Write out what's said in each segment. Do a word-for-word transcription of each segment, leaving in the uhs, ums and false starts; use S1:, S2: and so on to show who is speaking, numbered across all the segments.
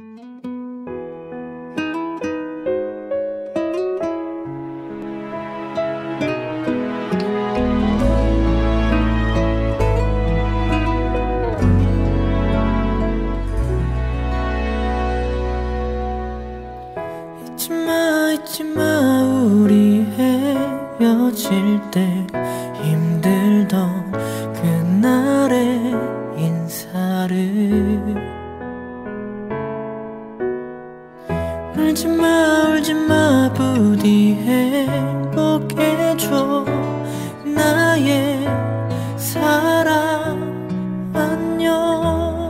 S1: 잊지마 잊지마 우리 헤어질 때 힘들던 그날의 인사를. 울지마 울지마 부디 행복해져 나의 사랑 안녕.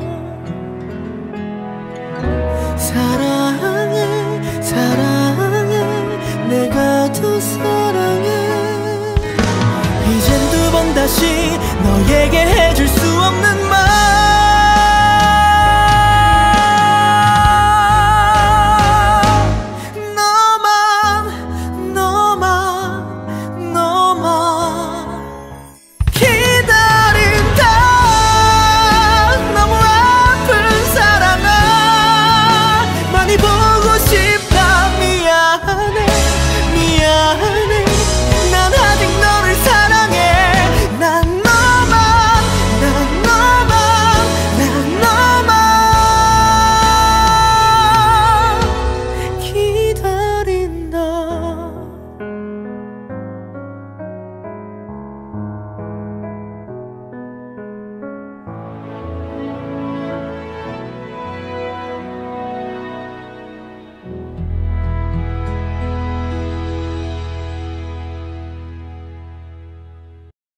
S1: 사랑해 사랑해 내가 더 사랑해. 이젠 두 번 다시 너에게 해줄 수